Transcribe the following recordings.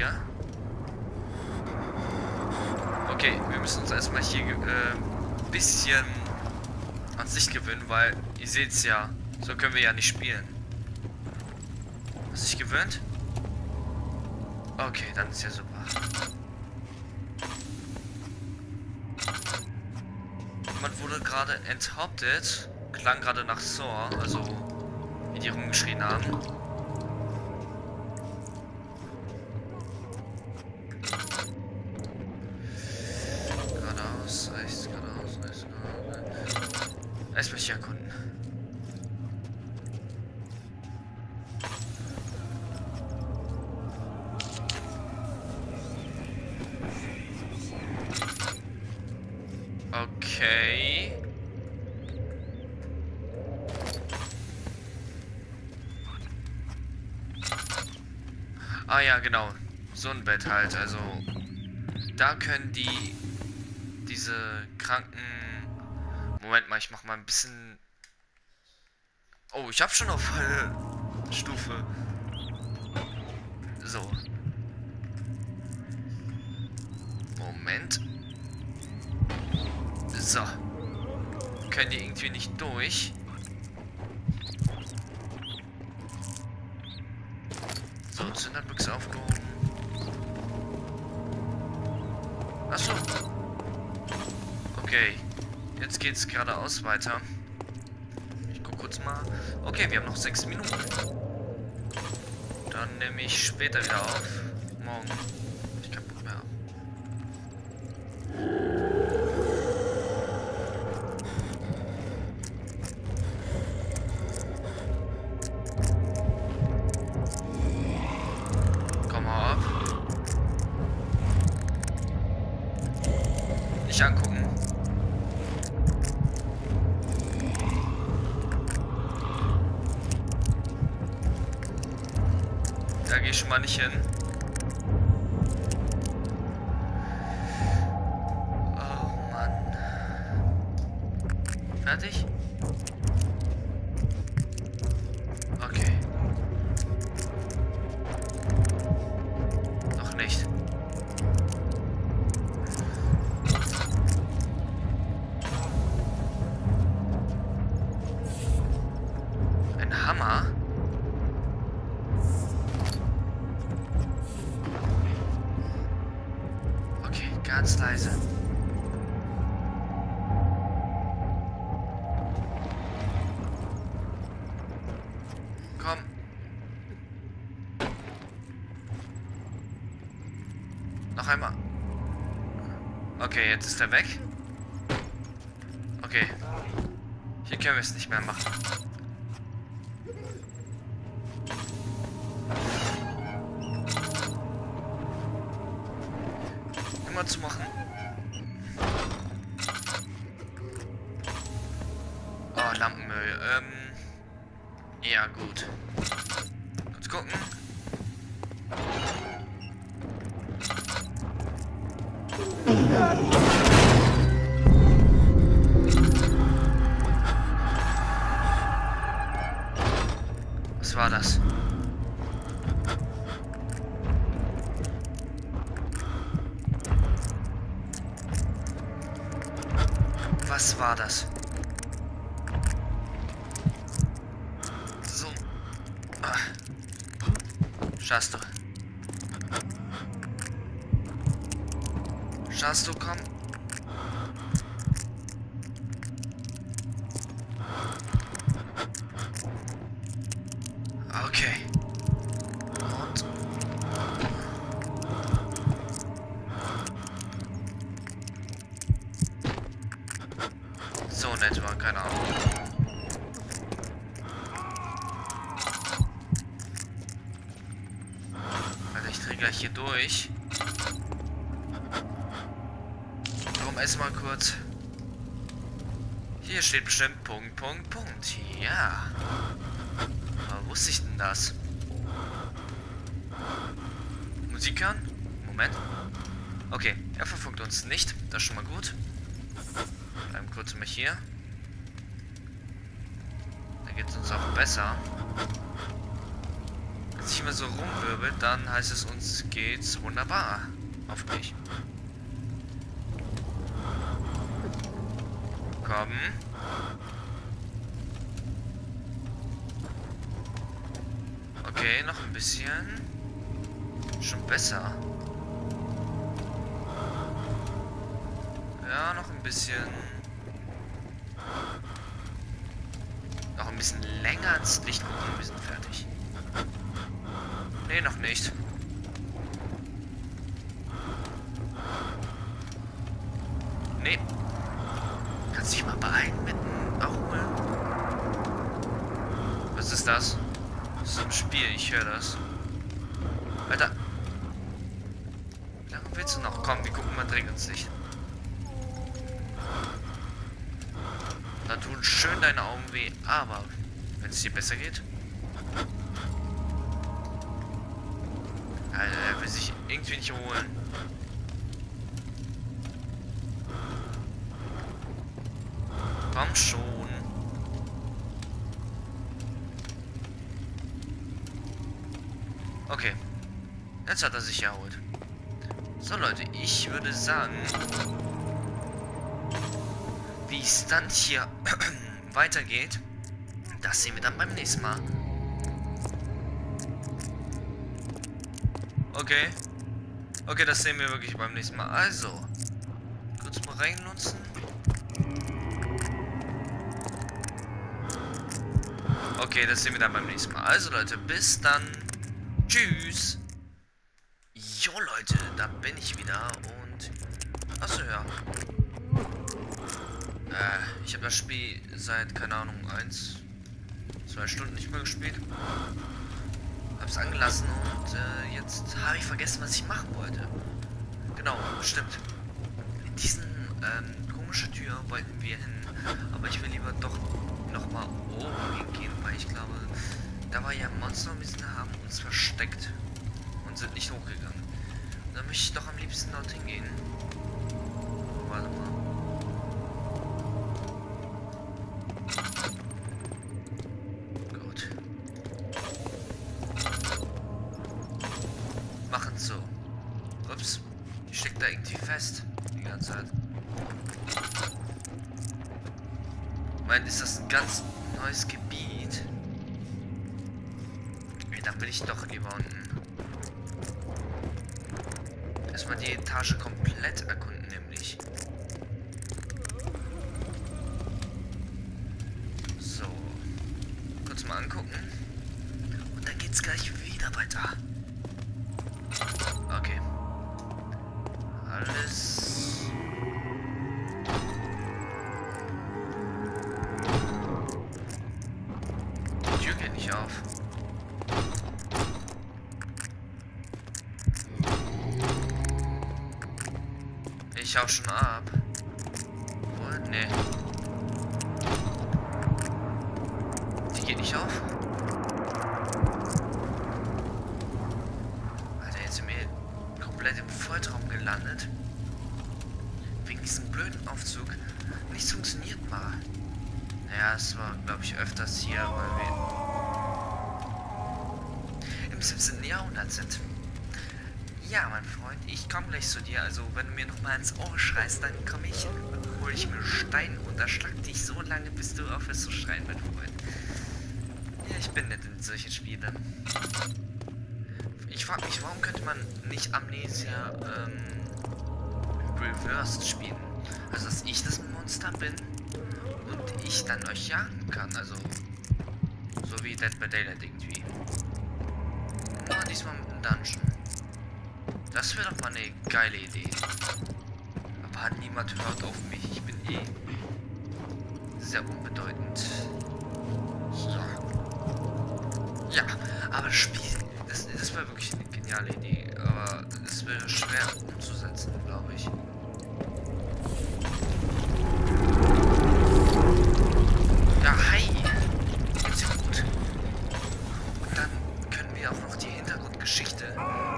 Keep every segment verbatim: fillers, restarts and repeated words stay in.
hier. Okay, wir müssen uns erstmal hier ein äh, bisschen an Sicht gewöhnen, weil ihr seht es ja, so können wir ja nicht spielen. Hast du dich gewöhnt? Okay, dann ist ja super. Jemand wurde gerade enthauptet. Klang gerade nach Saw, also wie die rumgeschrien haben. Geradeaus, rechts, geradeaus, rechts, geradeaus. Erst möchte ich erkunden. Okay. Ah ja, genau. So ein Bett halt. Also da können die diese kranken... Moment mal, ich mach mal ein bisschen... Oh, ich habe schon auf volle Stufe. So. Moment. So. Können die irgendwie nicht durch. So, Zünderbüchse aufgehoben. Achso. Okay. Jetzt geht's geradeaus weiter. Ich guck kurz mal. Okay, wir haben noch sechs Minuten. Dann nehme ich später wieder auf. Morgen. Ich keinen Bock mehr haben. Komm mal ab. Nicht angucken. Da gehe ich schon mal nicht hin. Oh Mann. Fertig? Okay. Noch nicht. Ein Hammer? Ganz leise. Komm. Noch einmal. Okay, jetzt ist er weg. Okay. Hier können wir es nicht mehr machen. Immer zu machen. Oh, Lampenmüll. Ähm. Ja, gut. Kurz gucken. Was war das? Was war das? So. Ah. Schaffst du. Schaffst du, komm. Okay. Und... So in etwa, keine Ahnung. Also ich drehe gleich hier durch. Warum erstmal kurz. Hier steht bestimmt Punkt, Punkt, Punkt. Ja. Aber wusste ich denn das? Musik hören? Moment. Okay, er verfolgt uns nicht. Das ist schon mal gut. Bleiben kurz mal hier. Da geht es uns auch besser. sich immer so rumwirbelt, dann heißt es, uns geht's wunderbar. Hoffentlich. Komm. Okay, noch ein bisschen. Schon besser. Ja, noch ein bisschen. Noch ein bisschen länger ins Licht gucken, wir sind fertig. Nee, noch nicht. Nee. Kannst dich mal beeilen mit dem Erholen? Was ist das? Das ist so ein Spiel, ich höre das. Alter. Wie lange willst du noch? Komm, wir gucken mal direkt ins Licht. Da tun schön deine Augen weh, aber wenn es dir besser geht. Alter, er will sich irgendwie nicht erholen. Komm schon. Okay. Jetzt hat er sich erholt. So Leute, ich würde sagen, wie es dann hier weitergeht, das sehen wir dann beim nächsten Mal. Okay. Okay, das sehen wir wirklich beim nächsten Mal. Also, kurz mal reinnutzen. Okay, das sehen wir dann beim nächsten Mal. Also Leute, bis dann. Tschüss. Jo Leute, da bin ich wieder und... Achso, ja. Äh, ich habe das Spiel seit, keine Ahnung, eins, zwei Stunden nicht mehr gespielt. Hab's angelassen und äh, jetzt habe ich vergessen, was ich machen wollte. Genau, stimmt. In diesen ähm, komische Tür wollten wir hin, aber ich will lieber doch nochmal oben hingehen, weil ich glaube, da war ja ein Monster und wir haben uns versteckt und sind nicht hochgegangen. Und dann möchte ich doch am liebsten dorthin gehen. Warte mal. Gut. Machen so. Ups. Die steckt da irgendwie fest. Die ganze Zeit. Ich meine, ist das ein ganz neues Gebiet? Nee, da will ich doch lieber unten. Erstmal die Etage komplett erkunden, nämlich. So. Kurz mal angucken. Und dann geht's gleich wieder weiter. Okay. Alles. Die Tür geht nicht auf. Ich hau schon ab. Wohl? Nee. Die geht nicht auf. Alter, jetzt sind wir komplett im Volltraum gelandet. Wegen diesem blöden Aufzug. Nichts funktioniert mal. Naja, es war, glaube ich, öfters hier, weil wir im siebzehnten Jahrhundert sind. Ja, mein Freund, ich komme gleich zu dir. Also, wenn du mir noch mal ins Ohr schreist, dann komme ich, hole ich mir Stein und erschlag dich so lange, bis du aufhörst zu schreien, mein Freund. Ja, ich bin nett in solchen Spielen. Ich frage mich, warum könnte man nicht Amnesia ähm, Reversed spielen? Also, dass ich das Monster bin und ich dann euch jagen kann. Also, so wie Dead by Daylight irgendwie. Nur diesmal mit einem Dungeon. Das wäre doch mal eine geile Idee. Aber niemand hört auf mich. Ich bin eh sehr unbedeutend. Ja. Ja, aber das Spiel, das, das wäre wirklich eine geniale Idee. Aber es wäre schwer umzusetzen, glaube ich. Ja, hi. Geht's dir gut? Und dann können wir auch noch die Hintergrundgeschichte.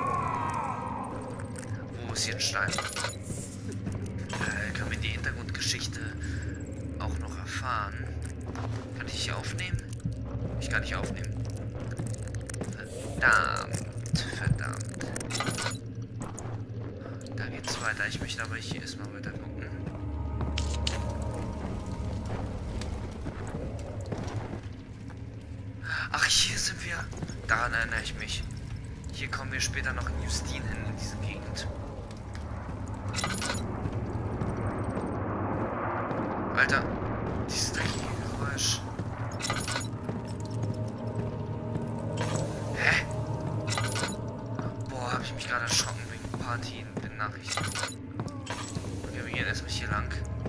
Wo ist hier ein Stein? Äh, können wir die Hintergrundgeschichte auch noch erfahren? Kann ich hier aufnehmen? Ich kann nicht aufnehmen. Verdammt, verdammt. Da geht's weiter. Ich möchte aber hier erstmal weiter gucken. Ach, hier sind wir. Daran erinnere ich mich. Hier kommen wir später noch in Justine hin, in diese Gegend. Alter, dieses dreckige Geräusch. Hä? Boah, hab ich mich gerade erschrocken wegen Party in den Nachrichten. Okay, wir gehen erstmal hier lang.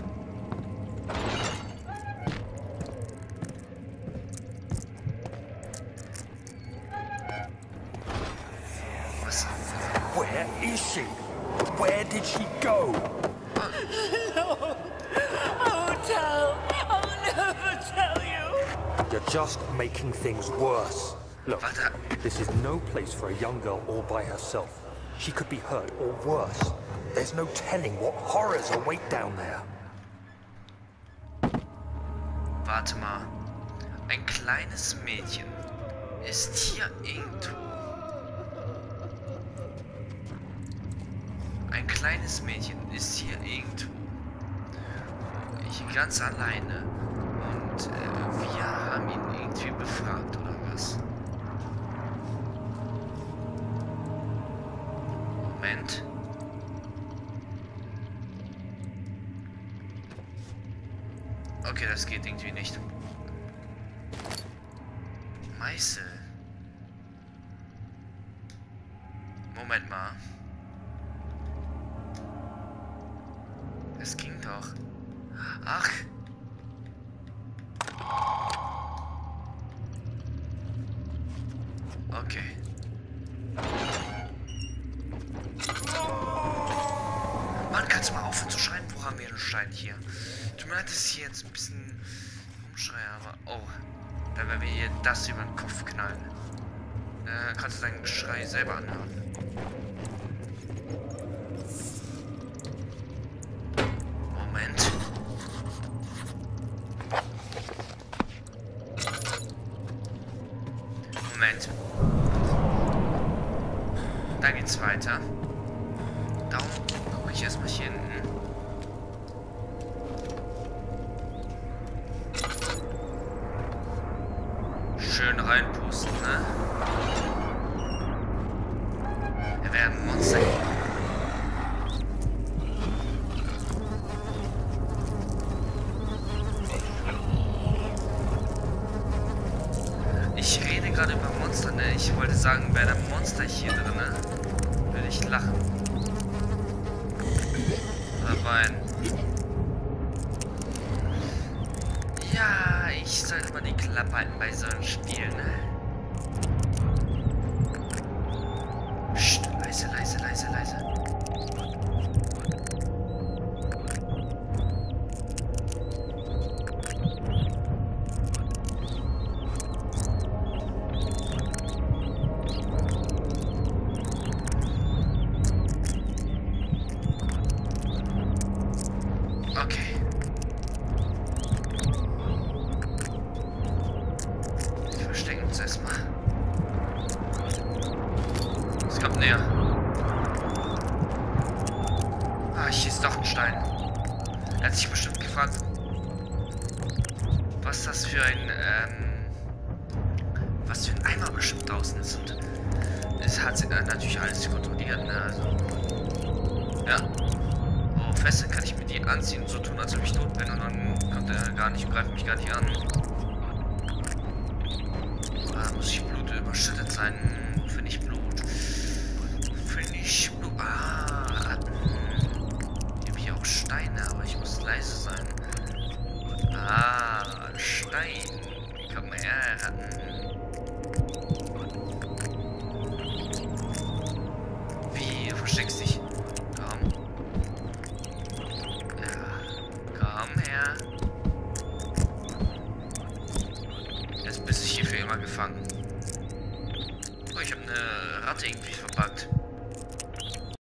Was? Where is she? Where did she go? No, I won't tell. I'll never tell you. You're just making things worse. Look, Warte. this is no place for a young girl all by herself. She could be hurt or worse. There's no telling what horrors await down there. Warte mal. Ein kleines Mädchen ist hier irgendwo. Ein kleines Mädchen ist hier irgendwo. Ich ganz alleine. Und äh, wir haben ihn irgendwie befragt, oder was? Moment. Okay, das geht irgendwie nicht. Meißel. Moment mal. Es ging doch. Ach. Okay. Mann, kannst du mal aufhören zu schreien? Wo haben wir den Stein hier? Tut mir leid, dass ich hier jetzt ein bisschen rumschreie, aber... Oh. Da werden wir hier das über den Kopf knallen. Äh, kannst du deinen Schrei selber anhören. Moment. Moment. Da geht's weiter. Darum gucke ich erstmal hier hinten. Schön reinpusten, ne? Wir werden Monster. Ich rede gerade über Monster, ne? Ich wollte sagen, wäre ein Monster hier drin, ne? Würde ich lachen. Oder weinen. Ja, ich sollte mal die Klappe halten bei so einem Spiel, ne? Psst, leise, leise, leise, leise. Okay. Wir verstecken uns erstmal. Es kommt näher. Ah, hier ist doch ein Stein. Er hat sich bestimmt gefragt, was das für ein, ähm, was für ein Eimer bestimmt draußen ist. Und es hat äh, natürlich alles kontrolliert, ne? Also, ja. Oh, Feste kann ich mir die anziehen und so tun, als ob ich tot bin, und dann kommt er gar nicht, greift mich gar nicht an. Ah, muss ich Blut überschüttet sein.